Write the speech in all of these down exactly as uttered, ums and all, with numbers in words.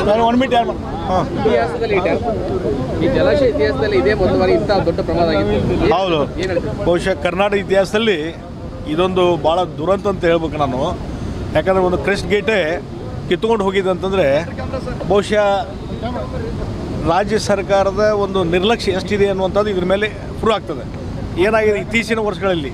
One minute ಯಾರು ಹಾಂ ಇತಿಹಾಸದಲ್ಲಿ ಈ ಜಲಾಶಯ ಇತಿಹಾಸದಲ್ಲಿ ಇದೇ ಒಂದು ಬಾರಿ ಇಂಥ ದೊಡ್ಡ ಪ್ರಮಾದ ಆಗಿತ್ತು. ಹೌದು, ಬಹುಶಃ ಕರ್ನಾಟಕ ಇತಿಹಾಸದಲ್ಲಿ ಇದೊಂದು ಭಾಳ ದುರಂತ ಅಂತ ಹೇಳ್ಬೇಕು ನಾನು. ಯಾಕಂದರೆ ಒಂದು ಕ್ರೆಸ್ಟ್ ಗೇಟೇ ಕಿತ್ಕೊಂಡು ಹೋಗಿದೆ ಅಂತಂದರೆ ಬಹುಶಃ ರಾಜ್ಯ ಸರ್ಕಾರದ ಒಂದು ನಿರ್ಲಕ್ಷ್ಯ ಎಷ್ಟಿದೆ ಅನ್ನುವಂಥದ್ದು ಇದ್ರ ಮೇಲೆ ಪ್ರೂವ್ ಆಗ್ತದೆ. ಏನಾಗಿದೆ ಇತ್ತೀಚಿನ ವರ್ಷಗಳಲ್ಲಿ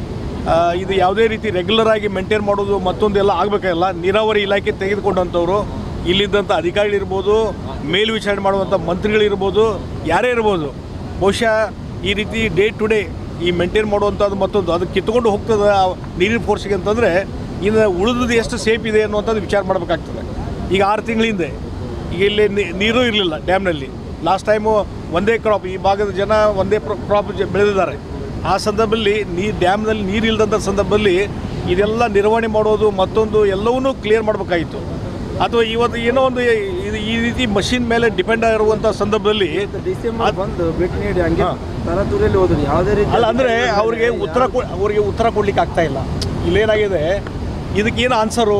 ಇದು ಯಾವುದೇ ರೀತಿ ರೆಗ್ಯುಲರ್ ಆಗಿ ಮೇಂಟೈನ್ ಮಾಡೋದು ಮತ್ತೊಂದೆಲ್ಲ ಆಗಬೇಕಾಗಿಲ್ಲ. ನೀರಾವರಿ ಇಲಾಖೆ ತೆಗೆದುಕೊಂಡಂಥವ್ರು ಇಲ್ಲಿದ್ದಂಥ ಅಧಿಕಾರಿಗಳಿರ್ಬೋದು, ಮೇಲ್ವಿಚಾರಣೆ ಮಾಡುವಂಥ ಮಂತ್ರಿಗಳಿರ್ಬೋದು, ಯಾರೇ ಇರ್ಬೋದು, ಬಹುಶಃ ಈ ರೀತಿ ಡೇ ಟು ಡೇ ಈ ಮೇಂಟೈನ್ ಮಾಡುವಂಥದ್ದು ಮತ್ತೊಂದು ಅದು ಕಿತ್ಕೊಂಡು ಹೋಗ್ತದೆ ನೀರಿನ ಫೋರ್ಸಿಗೆ ಅಂತಂದರೆ ಇನ್ನು ಉಳಿದು ಎಷ್ಟು ಸೇಫ್ ಇದೆ ಅನ್ನುವಂಥದ್ದು ವಿಚಾರ ಮಾಡಬೇಕಾಗ್ತದೆ. ಈಗ ಆರು ತಿಂಗಳ ಹಿಂದೆ ಈಗ ಇಲ್ಲಿ ನೀರು ಇರಲಿಲ್ಲ ಡ್ಯಾಮ್ನಲ್ಲಿ. ಲಾಸ್ಟ್ ಟೈಮು ಒಂದೇ ಕ್ರಾಪ್, ಈ ಭಾಗದ ಜನ ಒಂದೇ ಕ್ರಾಪ್ ಬೆಳೆದಿದ್ದಾರೆ. ಆ ಸಂದರ್ಭದಲ್ಲಿ ನೀ ಡ್ಯಾಮ್ನಲ್ಲಿ ನೀರು ಇಲ್ಲದಂಥ ಸಂದರ್ಭದಲ್ಲಿ ಇದೆಲ್ಲ ನಿರ್ವಹಣೆ ಮಾಡೋದು ಮತ್ತೊಂದು ಎಲ್ಲವನ್ನೂ ಕ್ಲಿಯರ್ ಮಾಡಬೇಕಾಗಿತ್ತು. ಅಥವಾ ಇವತ್ತು ಏನೋ ಒಂದು ಇದು ಈ ರೀತಿ ಮಷಿನ್ ಮೇಲೆ ಡಿಪೆಂಡ್ ಆಗಿರುವಂಥ ಸಂದರ್ಭದಲ್ಲಿ ಬಂದು ಭೇಟಿ ನೀಡಿ ಹಂಗೆ ತರತುರಿಯಲ್ಲಿ ಹೋದ್ರು ಯಾವುದೇ ರೀತಿ ಅಲ್ಲ ಅಂದರೆ ಅವ್ರಿಗೆ ಉತ್ತರ ಕೊ ಅವರಿಗೆ ಉತ್ತರ ಕೊಡ್ಲಿಕ್ಕೆ ಆಗ್ತಾ ಇಲ್ಲ. ಇಲ್ಲೇನಾಗಿದೆ, ಇದಕ್ಕೇನು ಆನ್ಸರು,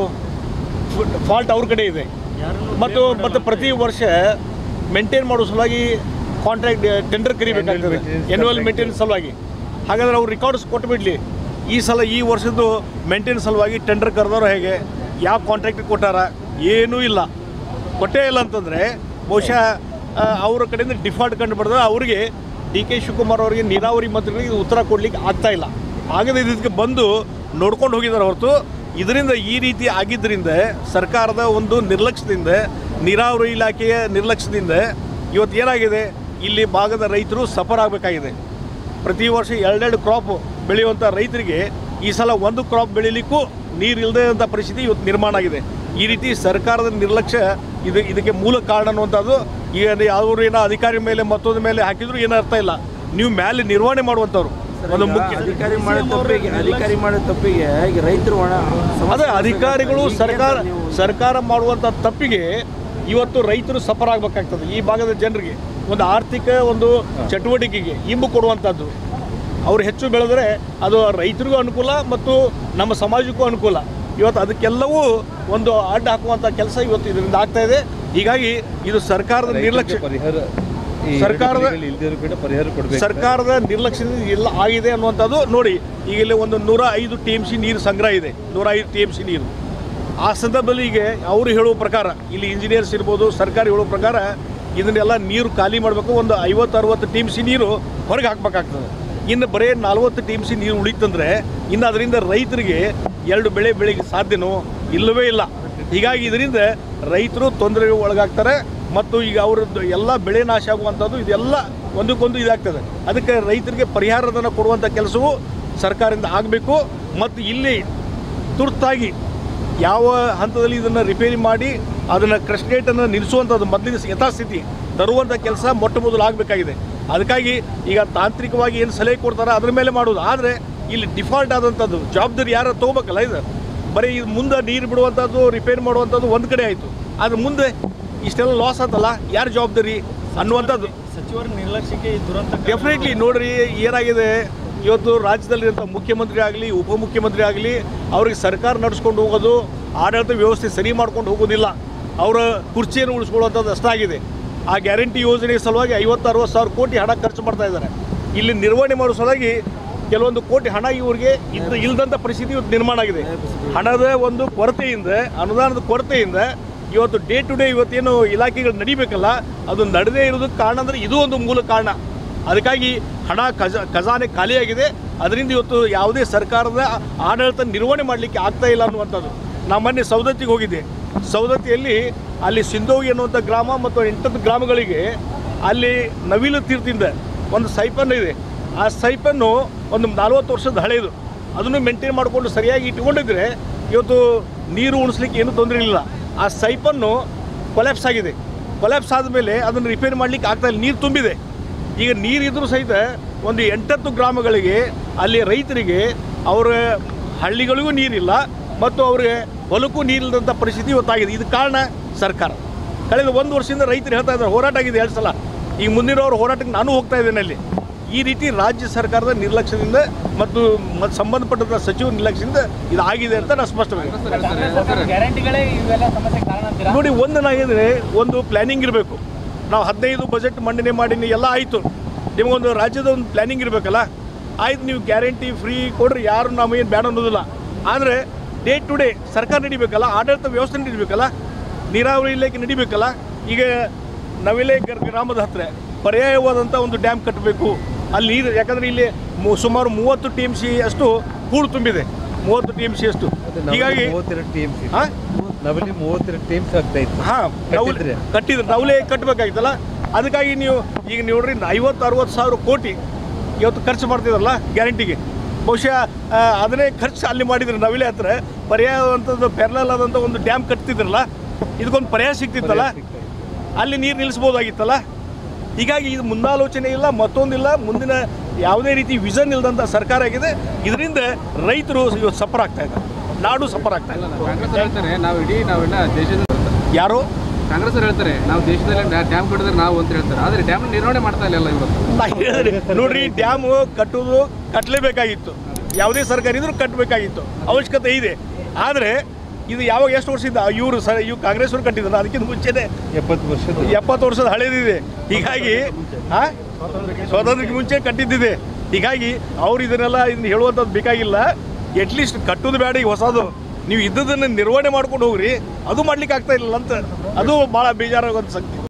ಫಾಲ್ಟ್ ಅವ್ರ ಕಡೆ ಇದೆ. ಮತ್ತು ಮತ್ತು ಪ್ರತಿ ವರ್ಷ ಮೇಂಟೈನ್ ಮಾಡೋ ಸಲುವಾಗಿ ಕಾಂಟ್ರಾಕ್ಟ್ ಟೆಂಡರ್ ಕರಿಬೇಕಾಗ್ತದೆ ಎನ್ಯುವಲ್ ಮೇಂಟೆನೆನ್ಸ್ ಸಲುವಾಗಿ. ಹಾಗಾದರೆ ಅವ್ರು ರೆಕಾರ್ಡ್ಸ್ ಕೊಟ್ಟುಬಿಡಲಿ. ಈ ಸಲ ಈ ವರ್ಷದ್ದು ಮೇಂಟೆನೆನ್ಸ್ ಸಲುವಾಗಿ ಟೆಂಡರ್ ಕರೆದವರು ಹೇಗೆ, ಯಾವ ಕಾಂಟ್ರಾಕ್ಟ್ ಕೊಟ್ಟಾರ, ಏನೂ ಇಲ್ಲ, ಕೊಟ್ಟೇ ಇಲ್ಲ ಅಂತಂದರೆ ಬಹುಶಃ ಅವರ ಕಡೆಯಿಂದ ಡಿಫಾಲ್ಟ್ ಕಂಡು ಬರ್ತದೆ. ಅವರಿಗೆ ಡಿ ಕೆ ಶಿವಕುಮಾರ್ ಅವರಿಗೆ ನೀರಾವರಿ ಮಂತ್ರಿಗಳಿಗೆ ಉತ್ತರ ಕೊಡಲಿಕ್ಕೆ ಆಗ್ತಾಯಿಲ್ಲ. ಆಗದೆ ಇದಕ್ಕೆ ಬಂದು ನೋಡ್ಕೊಂಡು ಹೋಗಿದ್ದಾರೆ ಹೊರತು ಇದರಿಂದ ಈ ರೀತಿ ಆಗಿದ್ದರಿಂದ ಸರ್ಕಾರದ ಒಂದು ನಿರ್ಲಕ್ಷ್ಯದಿಂದ, ನೀರಾವರಿ ಇಲಾಖೆಯ ನಿರ್ಲಕ್ಷ್ಯದಿಂದ ಇವತ್ತು ಏನಾಗಿದೆ, ಇಲ್ಲಿ ಭಾಗದ ರೈತರು ಸಫರ್ ಆಗಬೇಕಾಗಿದೆ. ಪ್ರತಿ ವರ್ಷ ಎರಡೆರಡು ಕ್ರಾಪ್ ಬೆಳೆಯುವಂಥ ರೈತರಿಗೆ ಈ ಸಲ ಒಂದು ಕ್ರಾಪ್ ಬೆಳೀಲಿಕ್ಕೂ ನೀರು ಇಲ್ಲದೆ ಅಂಥ ಪರಿಸ್ಥಿತಿ ಇವತ್ತು ನಿರ್ಮಾಣ ಆಗಿದೆ. ಈ ರೀತಿ ಸರ್ಕಾರದ ನಿರ್ಲಕ್ಷ್ಯ ಇದು ಇದಕ್ಕೆ ಮೂಲ ಕಾರಣ ಅನ್ನುವಂಥದ್ದು. ಈಗ ಅವರು ಏನೋ ಅಧಿಕಾರಿ ಮೇಲೆ ಮತ್ತೊಂದು ಮೇಲೆ ಹಾಕಿದ್ರು ಏನೋ ಅರ್ಥ ಇಲ್ಲ. ನೀವು ಮೇಲೆ ನಿರ್ವಹಣೆ ಮಾಡುವಂಥವ್ರು ಒಂದು ಮುಖ್ಯ ಅಧಿಕಾರಿ ಮಾಡೋ ತಪ್ಪಿಗೆ ಅಧಿಕಾರಿ ಮಾಡೋ ತಪ್ಪಿಗೆ ಈಗ ರೈತರು ಅದೇ ಅಧಿಕಾರಿಗಳು ಸರ್ಕಾರ ಸರ್ಕಾರ ಮಾಡುವಂಥ ತಪ್ಪಿಗೆ ಇವತ್ತು ರೈತರು ಸಫರ್ ಆಗಬೇಕಾಗ್ತದೆ. ಈ ಭಾಗದ ಜನರಿಗೆ ಒಂದು ಆರ್ಥಿಕ ಒಂದು ಚಟುವಟಿಕೆಗೆ ಇಂಬು ಕೊಡುವಂಥದ್ದು. ಅವರು ಹೆಚ್ಚು ಬೆಳೆದರೆ ಅದು ರೈತರಿಗೂ ಅನುಕೂಲ ಮತ್ತು ನಮ್ಮ ಸಮಾಜಕ್ಕೂ ಅನುಕೂಲ. ಇವತ್ತು ಅದಕ್ಕೆಲ್ಲವೂ ಒಂದು ಅಡ್ಡ ಹಾಕುವಂಥ ಕೆಲಸ ಇವತ್ತು ಇದರಿಂದ ಆಗ್ತಾಯಿದೆ. ಹೀಗಾಗಿ ಇದು ಸರ್ಕಾರದ ನಿರ್ಲಕ್ಷ್ಯ, ಸರ್ಕಾರದ ಸರ್ಕಾರದ ನಿರ್ಲಕ್ಷ್ಯದಿಂದ ಎಲ್ಲ ಆಗಿದೆ ಅನ್ನುವಂಥದ್ದು. ನೋಡಿ, ಈಗ ಇಲ್ಲಿ ಒಂದು ನೂರ ಐದು ಟಿ ಎಮ್ ಸಿ ನೀರು ಸಂಗ್ರಹ ಇದೆ, ನೂರ ಐದು ಟಿ ಎಮ್ ಸಿ ನೀರು. ಆ ಸಂದರ್ಭದಲ್ಲಿ ಈಗ ಅವರು ಹೇಳುವ ಪ್ರಕಾರ, ಇಲ್ಲಿ ಇಂಜಿನಿಯರ್ಸ್ ಇರ್ಬೋದು, ಸರ್ಕಾರ ಹೇಳುವ ಪ್ರಕಾರ ಇದನ್ನೆಲ್ಲ ನೀರು ಖಾಲಿ ಮಾಡಬೇಕು. ಒಂದು ಐವತ್ತು ಅರವತ್ತು ಟಿ ಎಮ್ ಸಿ ನೀರು ಹೊರಗೆ ಹಾಕಬೇಕಾಗ್ತದೆ. ಇನ್ನು ಬರೀ ನಲ್ವತ್ತು ಟಿ ಎಮ್ ಸಿ ನೀರು ಉಳಿತಂದರೆ ಇನ್ನು ಅದರಿಂದ ರೈತರಿಗೆ ಎರಡು ಬೆಳೆ ಬೆಳೆಗೆ ಸಾಧ್ಯನೋ ಇಲ್ಲವೇ ಇಲ್ಲ. ಹೀಗಾಗಿ ಇದರಿಂದ ರೈತರು ತೊಂದರೆಗೆ ಒಳಗಾಗ್ತಾರೆ ಮತ್ತು ಈಗ ಅವರದ್ದು ಎಲ್ಲ ಬೆಳೆ ನಾಶ ಆಗುವಂಥದ್ದು ಇದೆಲ್ಲ ಒಂದಕ್ಕೊಂದು ಇದಾಗ್ತದೆ. ಅದಕ್ಕೆ ರೈತರಿಗೆ ಪರಿಹಾರಧನ ಕೊಡುವಂಥ ಕೆಲಸವು ಸರ್ಕಾರದಿಂದ ಆಗಬೇಕು. ಮತ್ತು ಇಲ್ಲಿ ತುರ್ತಾಗಿ ಯಾವ ಹಂತದಲ್ಲಿ ಇದನ್ನು ರಿಪೇರಿ ಮಾಡಿ ಅದನ್ನು ಕ್ರಸ್ಟ್ ಗೇಟನ್ನು ನಿಲ್ಲಿಸುವಂಥದ್ದು ಮೊದಲಿನ ಯಥಾಸ್ಥಿತಿ ತರುವಂಥ ಕೆಲಸ ಮೊಟ್ಟ ಮೊದಲು ಆಗಬೇಕಾಗಿದೆ. ಅದಕ್ಕಾಗಿ ಈಗ ತಾಂತ್ರಿಕವಾಗಿ ಏನು ಸಲಹೆ ಕೊಡ್ತಾರೆ ಅದ್ರ ಮೇಲೆ ಮಾಡೋದು. ಆದರೆ ಇಲ್ಲಿ ಡಿಫಾಲ್ಟ್ ಆದಂಥದ್ದು ಜವಾಬ್ದಾರಿ ಯಾರು ತೊಗೋಬೇಕಲ್ಲ. ಇದು ಬರೀ ಇದು ಮುಂದೆ ನೀರು ಬಿಡುವಂಥದ್ದು ರಿಪೇರಿ ಮಾಡುವಂಥದ್ದು ಒಂದು ಕಡೆ ಆಯಿತು, ಆದರೆ ಮುಂದೆ ಇಷ್ಟೆಲ್ಲ ಲಾಸ್ ಆತಲ್ಲ, ಯಾರು ಜವಾಬ್ದಾರಿ ಅನ್ನುವಂಥದ್ದು ಸಚಿವರ ನಿರ್ಲಕ್ಷ್ಯಕ್ಕೆ ದುರಂತ ಡೆಫಿನೆಟ್ಲಿ. ನೋಡ್ರಿ ಏನಾಗಿದೆ, ಇವತ್ತು ರಾಜ್ಯದಲ್ಲಿರುವಂಥ ಮುಖ್ಯಮಂತ್ರಿ ಆಗಲಿ ಉಪಮುಖ್ಯಮಂತ್ರಿ ಆಗಲಿ ಅವ್ರಿಗೆ ಸರ್ಕಾರ ನಡೆಸ್ಕೊಂಡು ಹೋಗೋದು, ಆಡಳಿತ ವ್ಯವಸ್ಥೆ ಸರಿ ಮಾಡ್ಕೊಂಡು ಹೋಗೋದಿಲ್ಲ, ಅವರ ಕುರ್ಚಿಯನ್ನು ಉಳಿಸ್ಕೊಳ್ಳುವಂಥದ್ದು ಅಷ್ಟಾಗಿದೆ. ಆ ಗ್ಯಾರಂಟಿ ಯೋಜನೆ ಸಲುವಾಗಿ ಐವತ್ತು ಅರವತ್ತು ಸಾವಿರ ಕೋಟಿ ಹಣ ಖರ್ಚು ಮಾಡ್ತಾ ಇದ್ದಾರೆ. ಇಲ್ಲಿ ನಿರ್ವಹಣೆ ಮಾಡೋ ಸಲುವಾಗಿ ಕೆಲವೊಂದು ಕೋಟಿ ಹಣ ಇವರಿಗೆ ಇದ್ದು ಇಲ್ಲದಂಥ ಪರಿಸ್ಥಿತಿ ಇವತ್ತು ನಿರ್ಮಾಣ ಆಗಿದೆ. ಹಣದ ಒಂದು ಕೊರತೆಯಿಂದ, ಅನುದಾನದ ಕೊರತೆಯಿಂದ ಇವತ್ತು ಡೇ ಟು ಡೇ ಇವತ್ತೇನು ಇಲಾಖೆಗಳು ನಡಿಬೇಕಲ್ಲ ಅದು ನಡೆದೇ ಇರೋದಕ್ಕೆ ಕಾರಣ ಅಂದರೆ ಇದು ಒಂದು ಮೂಲ ಕಾರಣ. ಅದಕ್ಕಾಗಿ ಹಣ ಖಜ ಖಜಾನೆ ಖಾಲಿಯಾಗಿದೆ. ಅದರಿಂದ ಇವತ್ತು ಯಾವುದೇ ಸರ್ಕಾರದ ಆಡಳಿತ ನಿರ್ವಹಣೆ ಮಾಡಲಿಕ್ಕೆ ಆಗ್ತಾ ಇಲ್ಲ ಅನ್ನುವಂಥದ್ದು. ನಾನು ಮೊನ್ನೆ ಸವದತ್ತಿಗೆ ಹೋಗಿದ್ದೆ. ಸವದತ್ತಿಯಲ್ಲಿ ಅಲ್ಲಿ ಸಿಂಧೋಗಿ ಅನ್ನುವಂಥ ಗ್ರಾಮ ಮತ್ತು ಎಂಟತ್ತು ಗ್ರಾಮಗಳಿಗೆ ಅಲ್ಲಿ ನವಿಲು ತೀರ್ಥದಿಂದ ಒಂದು ಸೈಪನ್ನು ಇದೆ. ಆ ಸೈಪನ್ನು ಒಂದು ನಲ್ವತ್ತು ವರ್ಷದ ಹಳೆಯದು, ಅದನ್ನು ಮೇಂಟೈನ್ ಮಾಡಿಕೊಂಡು ಸರಿಯಾಗಿ ಇಟ್ಕೊಂಡಿದ್ರೆ ಇವತ್ತು ನೀರು ಉಣಿಸ್ಲಿಕ್ಕೆ ಏನೂ ತೊಂದರೆ ಇಲ್ಲ. ಆ ಸೈಪನ್ನು ಕೊಲ್ಯಾಪ್ಸ್ ಆಗಿದೆ. ಕೊಲ್ಯಾಪ್ಸ್ ಆದಮೇಲೆ ಅದನ್ನು ರಿಪೇರಿ ಮಾಡಲಿಕ್ಕೆ ಆಗ್ತಾಯಿಲ್ಲ, ನೀರು ತುಂಬಿದೆ. ಈಗ ನೀರಿದ್ರೂ ಸಹಿತ ಒಂದು ಎಂಟತ್ತು ಗ್ರಾಮಗಳಿಗೆ ಅಲ್ಲಿ ರೈತರಿಗೆ ಅವರ ಹಳ್ಳಿಗಳಿಗೂ ನೀರಿಲ್ಲ ಮತ್ತು ಅವ್ರಿಗೆ ಹೊಲಕ್ಕೂ ನೀರಿಲ್ಲದಂಥ ಪರಿಸ್ಥಿತಿ ಇವತ್ತಾಗಿದೆ. ಇದು ಕಾರಣ ಸರ್ಕಾರ. ಕಳೆದ ಒಂದು ವರ್ಷದಿಂದ ರೈತರು ಹೇಳ್ತಾ ಇದ್ದಾರೆ, ಹೋರಾಟ ಆಗಿದೆ ಎರಡು ಸಲ. ಈಗ ಮುಂದಿನವ್ರ ಹೋರಾಟಕ್ಕೆ ನಾನು ಹೋಗ್ತಾ ಇದ್ದೇನೆ. ಅಲ್ಲಿ ಈ ರೀತಿ ರಾಜ್ಯ ಸರ್ಕಾರದ ನಿರ್ಲಕ್ಷ್ಯದಿಂದ ಮತ್ತು ಮತ್ತು ಸಂಬಂಧಪಟ್ಟ ಸಚಿವ ನಿರ್ಲಕ್ಷ್ಯದಿಂದ ಇದಾಗಿದೆ ಅಂತ ನಾನು ಸ್ಪಷ್ಟವಾಗಿ ಗ್ಯಾರಂಟಿಗಳೇ ಇವೆಲ್ಲ ಸಮಸ್ಯೆ ಕಾರಣ ಅಂತೀರಾ? ನೋಡಿ, ಒಂದನಾಗಿದ್ರೆ ಒಂದು ಪ್ಲ್ಯಾನಿಂಗ್ ಇರಬೇಕು. ನಾವು ಹದಿನೈದು ಬಜೆಟ್ ಮಂಡನೆ ಮಾಡೀನಿ, ಎಲ್ಲ ಆಯಿತು. ನಿಮಗೊಂದು ರಾಜ್ಯದ ಒಂದು ಪ್ಲ್ಯಾನಿಂಗ್ ಇರಬೇಕಲ್ಲ. ಆಯ್ತು, ನೀವು ಗ್ಯಾರಂಟಿ ಫ್ರೀ ಕೊಡ್ರಿ, ಯಾರು ನಮಗೇನು ಬೇಡ ಅನ್ನೋದಿಲ್ಲ. ಆದರೆ ಡೇ ಟು ಡೇ ಸರ್ಕಾರ ನಡಿಬೇಕಲ್ಲ, ಆಡಳಿತ ವ್ಯವಸ್ಥೆ ನಡಿಬೇಕಲ್ಲ, ನೀರಾವರಿ ಇಲಾಖೆ ನಡಿಬೇಕಲ್ಲ. ಈಗ ನವಿಲೆ ಗ್ರಾಮದ ಹತ್ತಿರ ಪರ್ಯಾಯವಾದಂಥ ಒಂದು ಡ್ಯಾಮ್ ಕಟ್ಟಬೇಕು. ಅಲ್ಲಿ ನೀರು, ಯಾಕಂದರೆ ಇಲ್ಲಿ ಮು ಸುಮಾರು ಮೂವತ್ತು ಟಿ ಎಮ್ ಸಿ ಅಷ್ಟು ಹೂಳು ತುಂಬಿದೆ, ಮೂವತ್ತು ಟಿ ಎಮ್ ಸಿ ಅಷ್ಟು. ಹೀಗಾಗಿ ಮೂವತ್ತೆರಡು ಟಿ ಎಮ್ ಸಿ ಹಾಂ ನವಲಿ ಮೂವತ್ತೆರಡು ಟಿ ಎಮ್ ಸಿ ಆಗ್ತಾ ಇತ್ತು. ಹಾಂ, ನವಲೆ ಕಟ್ಟಿದ್ರೆ ನವಲೆ ಕಟ್ಟಬೇಕಾಗಿತ್ತಲ್ಲ. ಅದಕ್ಕಾಗಿ ನೀವು ಈಗ ನೋಡ್ರಿ, ಐವತ್ತು ಅರವತ್ತು ಸಾವಿರ ಕೋಟಿ ಇವತ್ತು ಖರ್ಚು ಮಾಡ್ತಿದ್ರಲ್ಲ ಗ್ಯಾರಂಟಿಗೆ. ಬಹುಶಃ ಅದನ್ನೇ ಖರ್ಚು ಅಲ್ಲಿ ಮಾಡಿದ್ರೆ ನವಿಲೆ ಹತ್ರ ಪರ್ಯಾಯವಂಥದ್ದು ಪ್ಯಾರಲಲ್ ಆದಂಥ ಒಂದು ಡ್ಯಾಮ್ ಕಟ್ತಿದ್ರಲ್ಲ, ಇದಕ್ಕೊಂದು ಪರ್ಯಾಯ ಸಿಗ್ತಿತ್ತಲ್ಲ, ಅಲ್ಲಿ ನೀರು ನಿಲ್ಲಿಸ್ಬೋದಾಗಿತ್ತಲ್ಲ. ಹೀಗಾಗಿ ಇದು ಮುಂದಾಲೋಚನೆ ಇಲ್ಲ, ಮತ್ತೊಂದಿಲ್ಲ, ಮುಂದಿನ ಯಾವುದೇ ರೀತಿ ವಿಷನ್ ಇಲ್ಲದಂಥ ಸರ್ಕಾರ ಆಗಿದೆ. ಇದರಿಂದ ರೈತರು ಇವತ್ತು ಸಫರ್ ಆಗ್ತಾ ಇದ್ದಾರೆ, ನಾಡು ಸಫರ್ ಆಗ್ತಾ ಇದೆ. ಕಾಂಗ್ರೆಸ್ ಹೇಳ್ತಾರೆ ನಾವು ಇಡೀ ನಾವೆಲ್ಲ ದೇಶದ ಯಾರು ಕಾಂಗ್ರೆಸ್ ಹೇಳ್ತಾರೆ ನಾವು ದೇಶದಲ್ಲಿ ಡ್ಯಾಮ್ ಕಟ್ಟಿದ್ರೆ ನಾವು ಅಂತ ಹೇಳ್ತಾರೆ. ಆದರೆ ಡ್ಯಾಮ್ ನಿರ್ವಹಣೆ ಮಾಡ್ತಾ ಇಲ್ಲ ಇವತ್ತು. ನಾ ಹೇಳಿದ್ರಿ ನೋಡ್ರಿ, ಡ್ಯಾಮು ಕಟ್ಟೋದು ಕಟ್ಟಲೇಬೇಕಾಗಿತ್ತು, ಯಾವುದೇ ಸರ್ಕಾರ ಇದ್ರೂ ಕಟ್ಟಬೇಕಾಗಿತ್ತು, ಅವಶ್ಯಕತೆ ಇದೆ. ಆದರೆ ಇದು ಯಾವಾಗ ಎಷ್ಟು ವರ್ಷದಿಂದ ಇವರು ಸರ್ ಇವು ಕಾಂಗ್ರೆಸ್ವರು ಕಟ್ಟಿದ್ರು, ಅದಕ್ಕಿಂತ ಮುಂಚೆನೇ ಎಪ್ಪತ್ತು ವರ್ಷದ ಎಪ್ಪತ್ತು ವರ್ಷದ ಹಳೇದಿದೆ. ಹೀಗಾಗಿ ಹಾಂ ಸ್ವಾತಂತ್ರ್ಯಕ್ಕೆ ಮುಂಚೆ ಕಟ್ಟಿದ್ದಿದೆ. ಹೀಗಾಗಿ ಅವ್ರು ಇದನ್ನೆಲ್ಲ ಇದನ್ನ ಹೇಳುವಂಥದ್ದು ಬೇಕಾಗಿಲ್ಲ. ಎಟ್ಲೀಸ್ಟ್ ಕಟ್ಟೋದು ಬೇಡ, ಈಗ ಹೊಸದು ನೀವು ಇದ್ದದನ್ನು ನಿರ್ವಹಣೆ ಮಾಡ್ಕೊಂಡು ಹೋಗ್ರಿ, ಅದು ಮಾಡ್ಲಿಕ್ಕೆ ಆಗ್ತಾ ಇಲ್ಲ ಅಂತ. ಅದು ಭಾಳ ಬೇಜಾರಾಗುವಂಥ ಸಂಗತಿ.